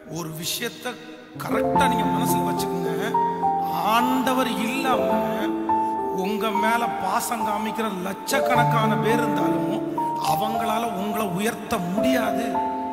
ஒரு விஷயத்தை கரெக்டா நீங்க மனசுல வச்சுக்கோங்க. ஆண்டவர் இல்லாம உங்க மேல பாசம் காமிக்கிற லட்சக்கணக்கான பேர் இருந்தாலும் அவங்களால உங்களை உயர்த்த முடியாது.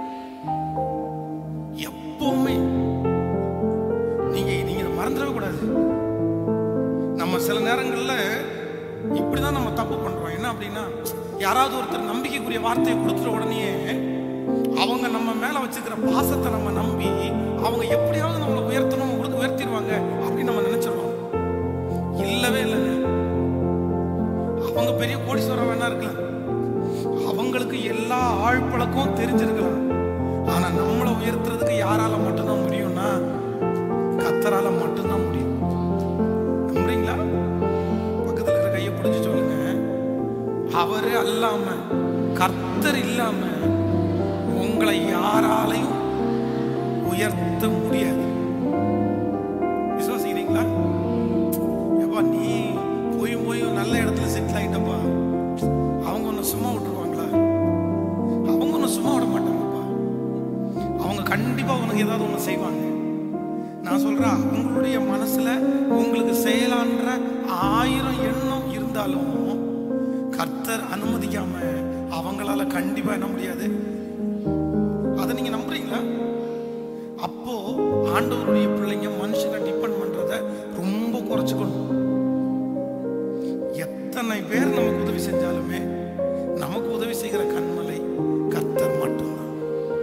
எப்பவுமே நீங்க நீங்க மறந்துடவே கூடாது. நம்ம சில நேரங்கள்ல இப்படிதான் நம்ம தப்பு பண்றோம். என்ன அப்படின்னா, யாராவது ஒருத்தர் நம்பிக்கைக்குரிய வார்த்தையை கொடுத்துட்ட உடனே அவங்க நம்ம மேல வச்சிருக்கிற பாசத்தை நம்ம நம்பி அவங்க எப்படியாவது நம்மளை உயர்த்தணும் உயர்த்திடுவாங்க அப்படின்னு நம்ம நினைச்சிருவோம். இல்லவே இல்லைங்க. அவங்க பெரிய கோடீஸ்வரம் வேணா இருக்கலாம், அவங்களுக்கு எல்லா ஆழ்பழக்கம் தெரிஞ்சிருக்கலாம். ஆனா நம்மளை உயர்த்துறதுக்கு யாரால மட்டும்தான் முடியும்னா கர்த்தரால மட்டும்தான் முடியும். நம்புறீங்களா? பக்கத்துல இருக்கிற கையை பிடிச்சு சொல்லுங்க, அவரு அல்லாம கர்த்தர் இல்லாம உங்களை யாராலையும் உயர்த்த முடியாது. விசுவாசிக்கிறீங்களா? எப்பா நீ போய் நல்ல இடத்துல செட்டில் ஆயிட்டப்பா, அவங்க ஒன்னும் சும்மா விட்டுருவாங்களா? அவங்க ஒன்னும் சும்மா விட மாட்டாங்கப்பா. அவங்க கண்டிப்பா உனக்கு ஏதாவது ஒண்ணு செய்வாங்க. நான் சொல்றேன், உங்களுடைய மனசுல உங்களுக்கு செயலான்ற 1000 எண்ணம் இருந்தாலும் கர்த்தர் அனுமதிக்காம அவங்களால கண்டிப்பா என்ன முடியாது. அதை நீங்க நம்புறீங்களா? அப்போ ஆண்டவருடைய பிள்ளைங்க மனுஷங்க டிபெண்ட் பண்றத ரொம்ப குறைச்சுக்கணும். எத்தனை பேர் நமக்கு உதவி செஞ்சாலுமே நமக்கு உதவி செய்கிற கண்மலை